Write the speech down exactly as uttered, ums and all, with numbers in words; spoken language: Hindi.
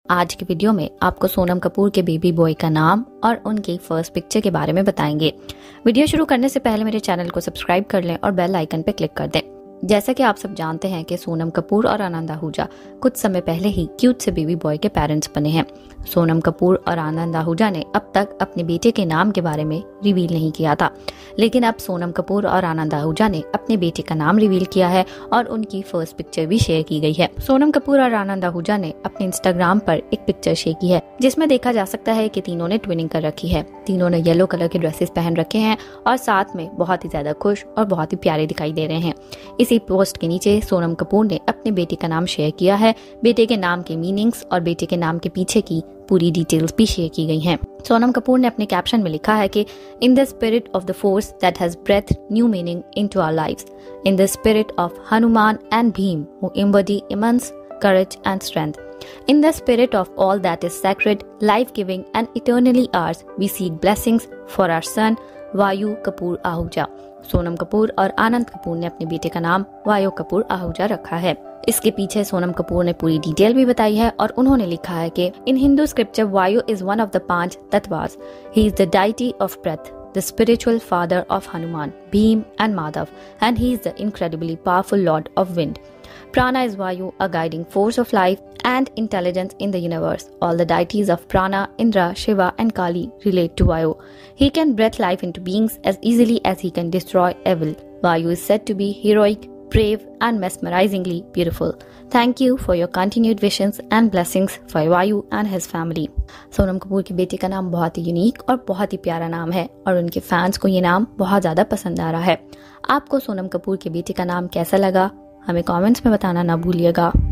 आज की वीडियो में आपको सोनम कपूर के बेबी बॉय का नाम और उनकी फर्स्ट पिक्चर के बारे में बताएंगे। वीडियो शुरू करने से पहले मेरे चैनल को सब्सक्राइब कर लें और बेल आइकन पर क्लिक कर दें। जैसा कि आप सब जानते हैं कि सोनम कपूर और आनंद आहूजा कुछ समय पहले ही क्यूट से बेबी बॉय के पेरेंट्स बने हैं। सोनम कपूर और आनंद आहूजा ने अब तक अपने बेटे के नाम के बारे में रिवील नहीं किया था, लेकिन अब सोनम कपूर और आनंद आहूजा ने अपने बेटे का नाम रिवील किया है और उनकी फर्स्ट पिक्चर भी शेयर की गई है। सोनम कपूर और आनंद आहूजा ने अपने इंस्टाग्राम पर एक पिक्चर शेयर की है जिसमें देखा जा सकता है कि तीनों ने ट्विनिंग कर रखी है। तीनों ने येलो कलर के ड्रेसेस पहन रखे हैं और साथ में बहुत ही ज्यादा खुश और बहुत ही प्यारे दिखाई दे रहे हैं। इसी पोस्ट के नीचे सोनम कपूर ने अपने बेटे का नाम शेयर किया है। बेटे के नाम के मीनिंग्स और बेटे के नाम के पीछे की पूरी डिटेल्स भी शेयर की गई हैं। सोनम कपूर ने अपने कैप्शन में लिखा है कि in the spirit of the force that has breath new meaning into our lives, in the spirit of Hanuman and Bhim who embody immense courage and strength, in the spirit of all that is sacred, life-giving and eternally ours, we seek blessings for our son वायु कपूर आहूजा। सोनम कपूर और आनंद कपूर ने अपने बेटे का नाम वायु कपूर आहूजा रखा है। इसके पीछे सोनम कपूर ने पूरी डिटेल भी बताई है और उन्होंने लिखा है कि in Hindu scripture Vayu is one of the panch tattvas. He is the deity of breath, the spiritual father of Hanuman, Bhim and Madhav, and he is the incredibly powerful lord of wind. Prana is Vayu, a guiding force of life and intelligence in the universe. All the deities of Prana, Indra, Shiva and Kali relate to Vayu. He can breathe life into beings as easily as he can destroy evil. Vayu is said to be heroic, brave and mesmerizingly beautiful. Thank you for your continued wishes and blessings for Vayu and his family. Sonam Kapoor के बेटे का नाम बहुत ही यूनिक और बहुत ही प्यारा नाम है और उनके फैंस को ये नाम बहुत ज्यादा पसंद आ रहा है। आपको सोनम कपूर के बेटे का नाम कैसा लगा, हमें कमेंट्स में बताना ना भूलिएगा।